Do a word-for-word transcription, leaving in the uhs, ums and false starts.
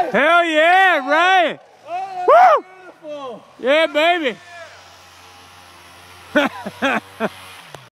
Hell yeah, right. Oh, that's woo! Beautiful. Yeah, baby.